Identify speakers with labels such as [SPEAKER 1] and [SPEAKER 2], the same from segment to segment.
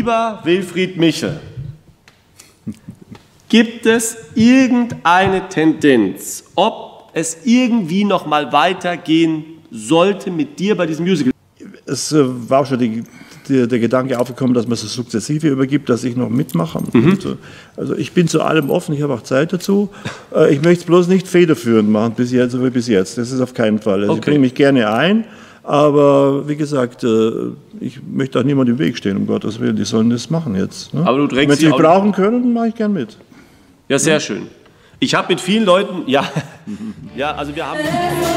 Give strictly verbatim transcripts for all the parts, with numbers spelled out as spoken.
[SPEAKER 1] Lieber Wilfried Michel, gibt es irgendeine Tendenz, ob es irgendwie noch mal weitergehen sollte mit dir bei diesem Musical?
[SPEAKER 2] Es äh, war auch schon die, die, der Gedanke aufgekommen, dass man es so sukzessive übergibt, dass ich noch mitmache. Mhm. Und, also ich bin zu allem offen, ich habe auch Zeit dazu. Äh, ich möchte es bloß nicht federführend machen, bis jetzt, so wie bis jetzt. Das ist auf keinen Fall. Also okay. Ich bringe mich gerne ein, aber wie gesagt, äh, ich möchte auch niemand im Weg stehen, um Gottes Willen. Die sollen das machen jetzt. Ne?
[SPEAKER 1] Aber du drängst
[SPEAKER 2] Wenn sie mich brauchen können, dann mache ich gern mit.
[SPEAKER 1] Ja, sehr ja. schön. Ich habe mit vielen Leuten, ja, ja, also wir haben...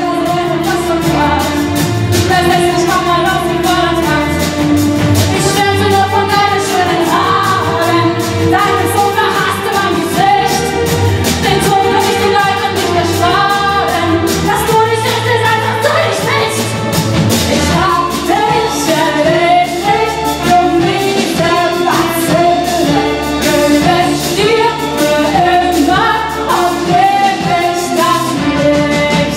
[SPEAKER 3] Ich schwärmte nur von deinen schönen Haaren, deinen so verhasste mein Gesicht. Den Tod will ich den Leuten nicht ersparen, dass du nicht richtig sein, dass du nicht nicht. Ich hab dich erledigt, um diese Wachsele. Ich stirb für immer, auf dem ich das Licht.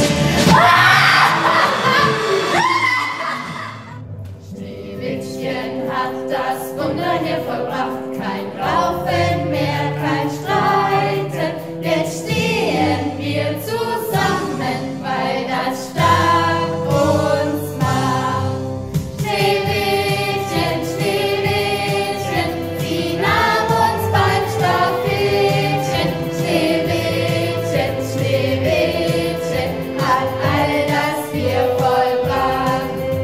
[SPEAKER 3] Schneewittchen hat das Wunder hier vollbracht. Kein Raufen mehr, kein Streiten. Jetzt stehen wir zusammen, weil das stark uns macht. Schneewittchen, Schneewittchen, sie nahm uns beim Stafettchen. Schneewittchen, Schneewittchen, hat all das hier vollbracht.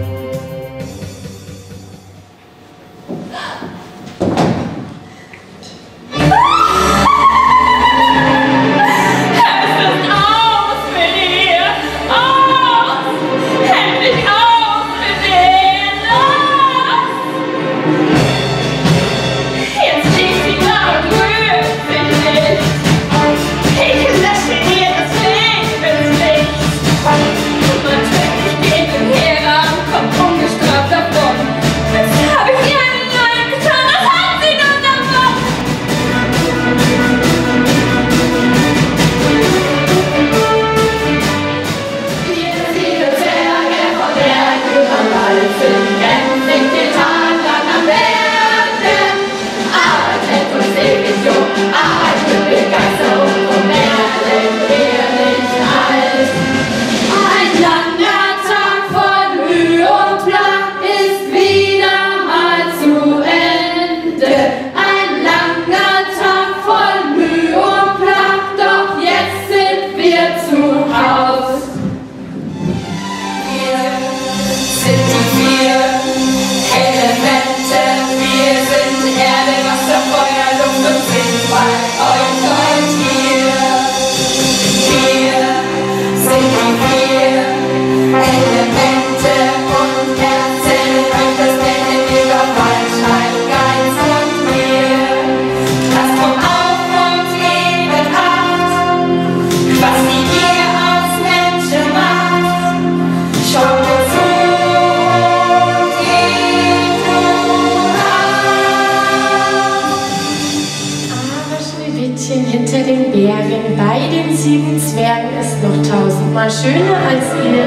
[SPEAKER 3] Hinter den Bergen, bei den sieben Zwergen ist noch tausendmal schöner als ihr.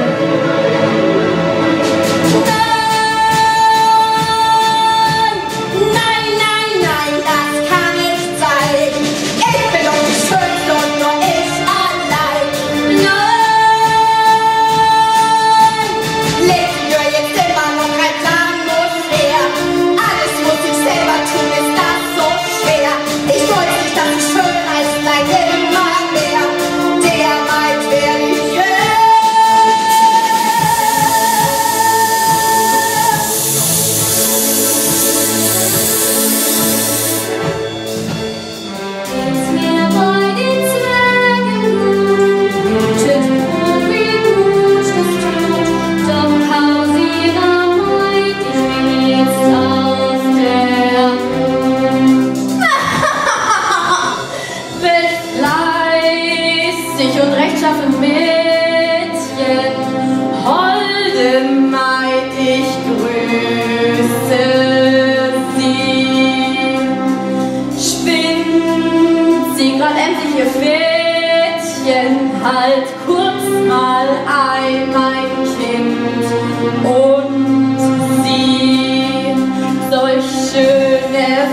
[SPEAKER 3] Halt kurz mal ein, mein Kind, und sieh solch schöne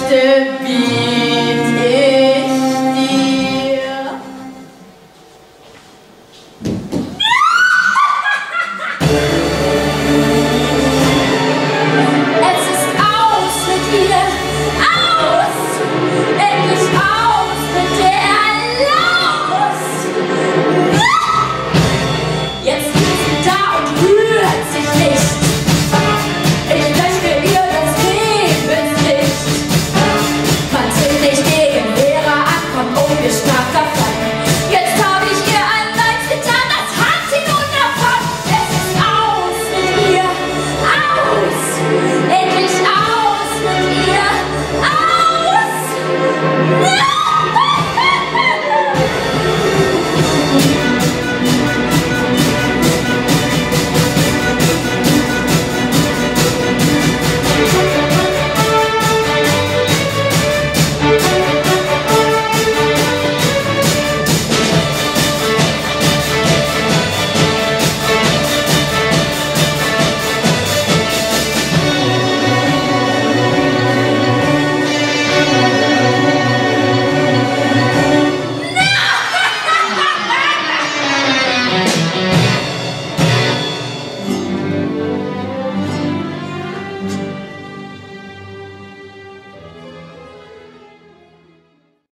[SPEAKER 3] leuchtet